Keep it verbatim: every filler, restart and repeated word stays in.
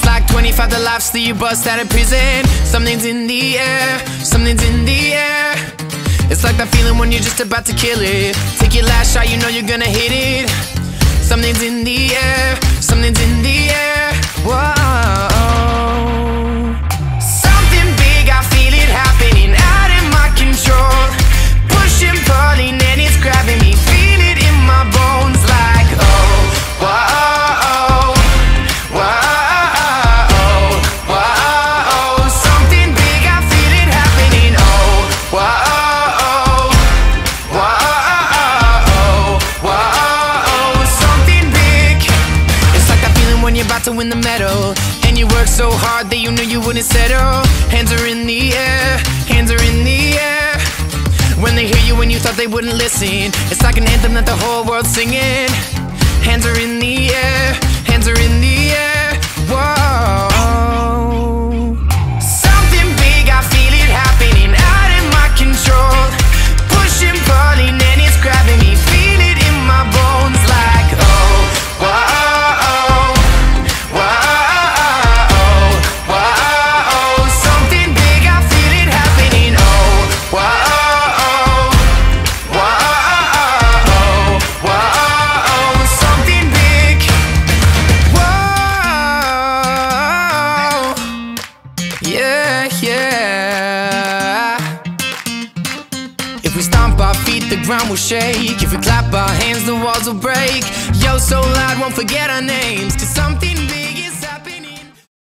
like twenty-five to life, still you bust out of prison. Something's in the air, something's in the air. It's like that feeling when you're just about to kill it. Take your last shot, you know you're gonna hit it. Something's in the air, something's in the air. Whoa. Something big, I feel it happening, out of my control. Pushing, pulling, and it's grabbing me. Feel it in my bones like, oh, whoa, whoa, whoa. Something big, I feel it happening, oh, whoa, whoa, whoa. Something big. It's like that feeling when you're about to win the medal, and you work so hard that you knew you wouldn't settle. Hands are in the air, hands are in the air. When they hear you when you thought they wouldn't listen, it's like an anthem that the whole world's singing. Hands are in the air, hands are in the air. Whoa. Something big, I feel it happening, out of my control. Pushing, pulling, and it's grabbing me. Feel it in my bones like, oh, whoa, whoa, whoa. Something big, I feel it happening, oh, whoa. Yeah, yeah. If we stomp our feet, the ground will shake. If we clap our hands, the walls will break. Yo, so loud, won't forget our names. 'Cause something big